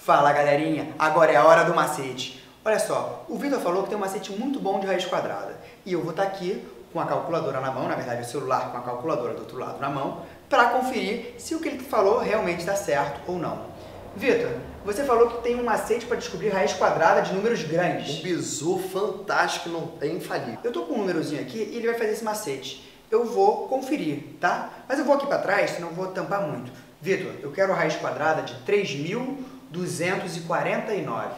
Fala galerinha, agora é a hora do macete. Olha só, o Vitor falou que tem um macete muito bom de raiz quadrada. E eu vou estar aqui com a calculadora na mão, na verdade o celular com a calculadora do outro lado na mão, para conferir se o que ele falou realmente está certo ou não. Vitor, você falou que tem um macete para descobrir raiz quadrada de números grandes. Um bizu fantástico, não é infalível. Eu tô com um númerozinho aqui e ele vai fazer esse macete. Eu vou conferir, tá? Mas eu vou aqui para trás, senão eu vou tampar muito. Vitor, eu quero a raiz quadrada de 3.249.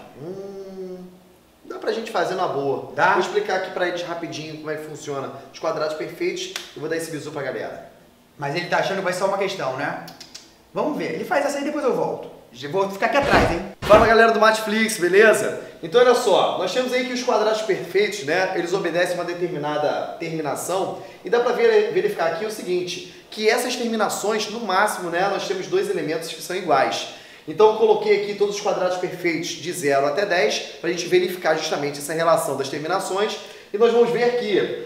Dá pra gente fazer na boa. Dá? Vou explicar aqui pra eles rapidinho como é que funciona os quadrados perfeitos e vou dar esse bizu pra galera. Mas ele tá achando que vai ser só uma questão, né? Vamos ver. Ele faz essa aí e depois eu volto. Vou ficar aqui atrás, hein? Fala galera do Matflix, beleza? Então olha só, nós temos aí que os quadrados perfeitos, né, eles obedecem uma determinada terminação e dá pra verificar aqui o seguinte, que essas terminações, no máximo, né, nós temos dois elementos que são iguais. Então eu coloquei aqui todos os quadrados perfeitos de 0 até 10 para a gente verificar justamente essa relação das terminações e nós vamos ver que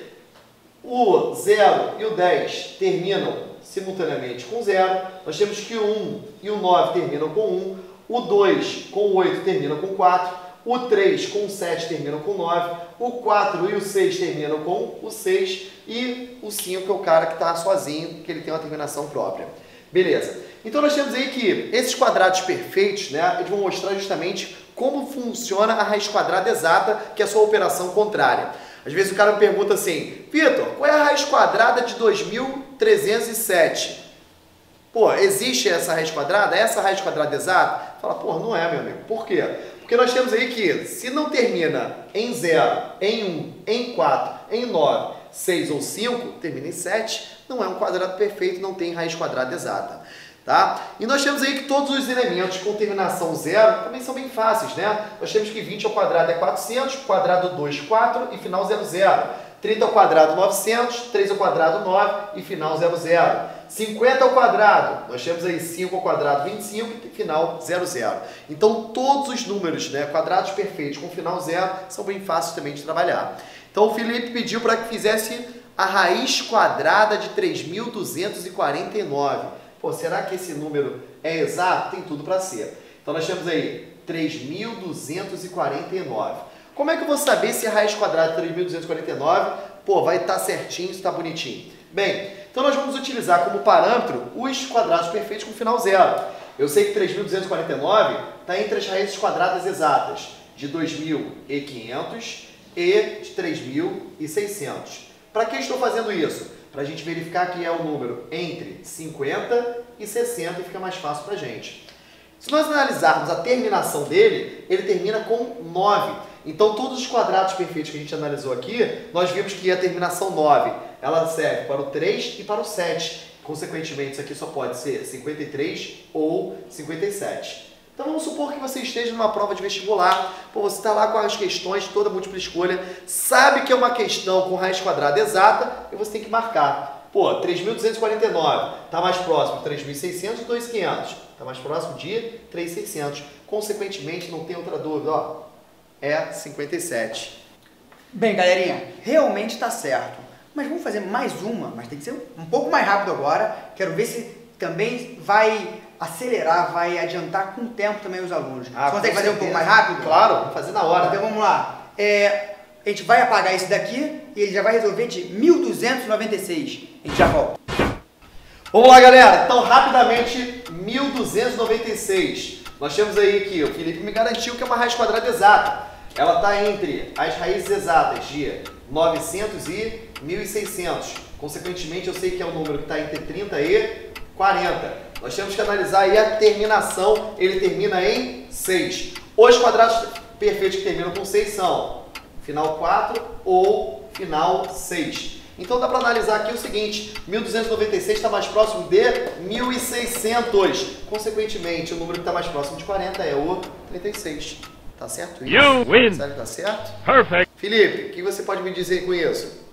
o 0 e o 10 terminam simultaneamente com 0, nós temos que o 1 e o 9 terminam com 1, o 2 com o 8 terminam com 4, o 3 com o 7 terminam com 9, o 4 e o 6 terminam com o 6 e o 5 é o cara que está sozinho, que ele tem uma terminação própria. Beleza. Então nós temos aí que esses quadrados perfeitos, né, eles vão mostrar justamente como funciona a raiz quadrada exata, que é a sua operação contrária. Às vezes o cara me pergunta assim, Vitor, qual é a raiz quadrada de 2307? Pô, existe essa raiz quadrada? Essa raiz quadrada exata? Fala, pô, não é, meu amigo. Por quê? Porque nós temos aí que, se não termina em 0, em 1, em 4, em 9, 6 ou 5, termina em 7, não é um quadrado perfeito, não tem raiz quadrada exata. Tá? E nós temos aí que todos os elementos com terminação 0 também são bem fáceis, né? Nós temos que 20 ao quadrado é 400, quadrado 2, 4 e final 0, 0. 30 ao quadrado 900, 3 ao quadrado 9 e final 0, 0. 50 ao quadrado, nós temos aí 5 ao quadrado 25 e final 0, 0. Então todos os números, né, quadrados perfeitos com final 0 são bem fáceis também de trabalhar. Então o Felipe pediu para que fizesse a raiz quadrada de 3.249. Pô, será que esse número é exato? Tem tudo para ser. Então nós temos aí 3.249. Como é que eu vou saber se a raiz quadrada de 3.249, pô, vai estar certinho, está bonitinho? Bem, então nós vamos utilizar como parâmetro os quadrados perfeitos com final 0. Eu sei que 3.249 está entre as raízes quadradas exatas de 2.500 e de 3.600. Para que estou fazendo isso? Para a gente verificar que é um número entre 50 e 60 e fica mais fácil para a gente. Se nós analisarmos a terminação dele, ele termina com 9. Então todos os quadrados perfeitos que a gente analisou aqui, nós vimos que a terminação 9, ela serve para o 3 e para o 7. Consequentemente, isso aqui só pode ser 53 ou 57. Então vamos supor que você esteja numa prova de vestibular, pô, você está lá com as questões, toda múltipla escolha, sabe que é uma questão com raiz quadrada exata e você tem que marcar. Pô, 3.249 está mais próximo de 3.600 e 2.500. Está mais próximo de 3.600. Consequentemente, não tem outra dúvida, ó, é 57. Bem, galerinha, realmente está certo. Mas vamos fazer mais uma, mas tem que ser um pouco mais rápido agora. Quero ver se também vai acelerar, vai adiantar com o tempo também os alunos. Você consegue fazer um pouco mais rápido? Claro, vamos fazer na hora. Então vamos lá. A gente vai apagar esse daqui e ele já vai resolver de 1.296. A gente já volta. Vamos lá, galera. Então, rapidamente, 1.296. Nós temos aí que o Felipe me garantiu que é uma raiz quadrada exata. Ela está entre as raízes exatas de 900 e 1.600. Consequentemente, eu sei que é um número que está entre 30 e 40. Nós temos que analisar aí a terminação, ele termina em 6. Os quadrados perfeitos que terminam com 6 são final 4 ou final 6. Então dá para analisar aqui o seguinte, 1.296 está mais próximo de 1.600. Consequentemente, o número que está mais próximo de 40 é o 36. Tá certo isso? You win. Sério, tá certo? Perfect. Felipe, o que você pode me dizer com isso?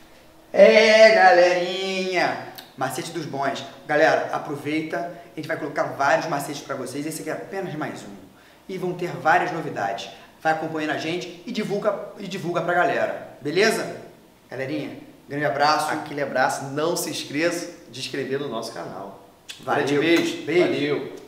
Galerinha, macete dos bons. Galera, aproveita, a gente vai colocar vários macetes para vocês, esse aqui é apenas mais um. E vão ter várias novidades. Vai acompanhando a gente e divulga pra galera, beleza? Galerinha, grande abraço. Aquele abraço, não se esqueça de inscrever no nosso canal. Valeu. Grande beijo. Beijo. Valeu.